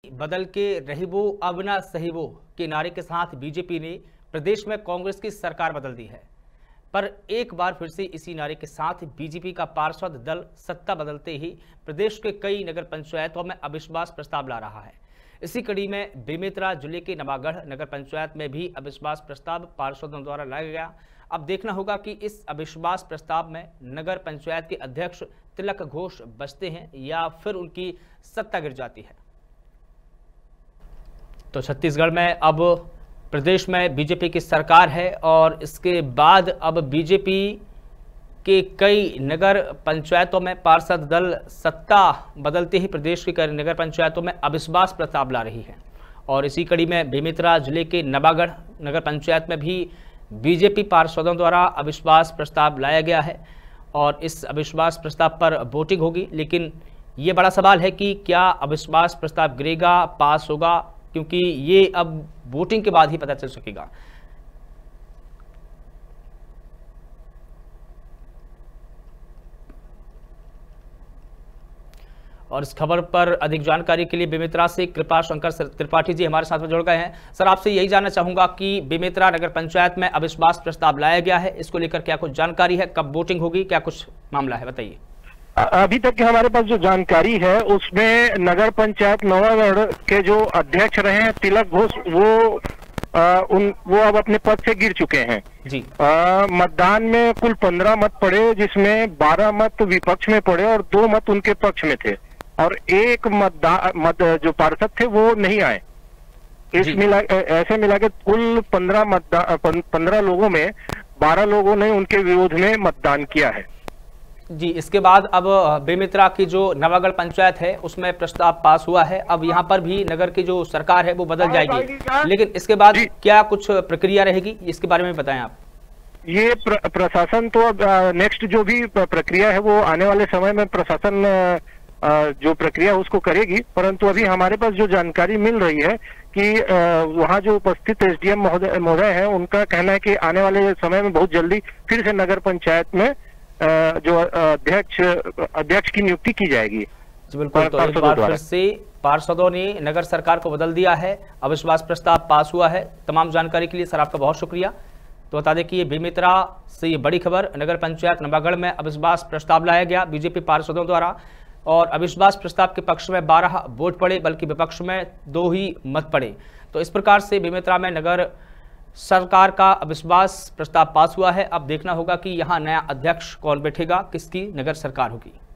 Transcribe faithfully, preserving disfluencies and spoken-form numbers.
बदल के रही वो अब ना सही वो के नारे के साथ बीजेपी ने प्रदेश में कांग्रेस की सरकार बदल दी है। पर एक बार फिर से इसी नारे के साथ बीजेपी का पार्षद दल सत्ता बदलते ही प्रदेश के कई नगर पंचायतों में अविश्वास प्रस्ताव ला रहा है। इसी कड़ी में बेमेतरा जिले के नवागढ़ नगर पंचायत में भी अविश्वास प्रस्ताव पार्षदों द्वारा लाया गया। अब देखना होगा कि इस अविश्वास प्रस्ताव में नगर पंचायत के अध्यक्ष तिलक घोष बचते हैं या फिर उनकी सत्ता गिर जाती है। तो छत्तीसगढ़ में अब प्रदेश में बीजेपी की सरकार है और इसके बाद अब बीजेपी के कई नगर पंचायतों में पार्षद दल सत्ता बदलते ही प्रदेश के कई नगर पंचायतों में अविश्वास प्रस्ताव ला रही है। और इसी कड़ी में बेमेतरा जिले के नवागढ़ नगर पंचायत में भी बीजेपी पार्षदों द्वारा अविश्वास प्रस्ताव लाया गया है और इस अविश्वास प्रस्ताव पर वोटिंग होगी। लेकिन ये बड़ा सवाल है कि क्या अविश्वास प्रस्ताव गिरेगा, पास होगा, क्योंकि ये अब वोटिंग के बाद ही पता चल सकेगा। और इस खबर पर अधिक जानकारी के लिए बेमेतरा से कृपा शंकर त्रिपाठी जी हमारे साथ में जुड़ गए हैं। सर, आपसे यही जानना चाहूंगा कि बेमेतरा नगर पंचायत में अविश्वास प्रस्ताव लाया गया है, इसको लेकर क्या कुछ जानकारी है, कब वोटिंग होगी, क्या कुछ मामला है, बताइए। अभी तक की हमारे पास जो जानकारी है उसमें नगर पंचायत नवागढ़ के जो अध्यक्ष रहे हैं तिलक घोष, वो आ, उन वो अब अपने पद से गिर चुके हैं जी। आ, मतदान में कुल पंद्रह मत पड़े, जिसमें बारह मत विपक्ष में पड़े और दो मत उनके पक्ष में थे और एक मतदान मत जो पार्षद थे वो नहीं आए। इस मिला ऐसे मिला के कुल पंद्रह मतदान पंद्रह लोगों में बारह लोगों ने उनके विरोध में मतदान किया है जी। इसके बाद अब बेमेतरा की जो नवागढ़ पंचायत है उसमें प्रस्ताव पास हुआ है। अब यहाँ पर भी नगर की जो सरकार है वो बदल जाएगी, लेकिन इसके बाद क्या कुछ प्रक्रिया रहेगी, इसके बारे में बताएं आप। ये प्र, प्रशासन तो अब नेक्स्ट जो भी प्रक्रिया है वो आने वाले समय में प्रशासन जो प्रक्रिया उसको करेगी, परंतु अभी हमारे पास जो जानकारी मिल रही है कि वहाँ जो उपस्थित एसडीएम महोदय महोदय हैं उनका कहना है कि आने वाले समय में बहुत जल्दी फिर से नगर पंचायत में जो अध्यक्ष अध्यक्ष की नियुक्ति की जाएगी। बिल्कुल, तो एक बार फिर से पार्षदों ने नगर सरकार को बदल दिया है, अविश्वास प्रस्ताव पास हुआ है। तमाम जानकारी के लिए सर आपका बहुत शुक्रिया। तो बता दें कि ये बेमेतरा से ये बड़ी खबर, नगर पंचायत नवागढ़ में अविश्वास प्रस्ताव लाया गया बीजेपी पार्षदों द्वारा और अविश्वास प्रस्ताव के पक्ष में बारह वोट पड़े, बल्कि विपक्ष में दो ही मत पड़े। तो इस प्रकार से बेमेतरा में नगर सरकार का अविश्वास प्रस्ताव पास हुआ है। अब देखना होगा कि यहाँ नया अध्यक्ष कौन बैठेगा, किसकी नगर सरकार होगी।